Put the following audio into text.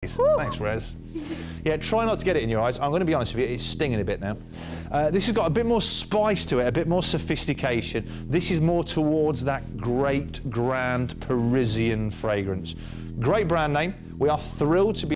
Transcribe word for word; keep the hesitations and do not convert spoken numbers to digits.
Woo. Thanks, Rez. Yeah, try not to get it in your eyes. I'm going to be honest with you, it's stinging a bit now. Uh, this has got a bit more spice to it, a bit more sophistication. This is more towards that great, grand Parisian fragrance. Great brand name. We are thrilled to be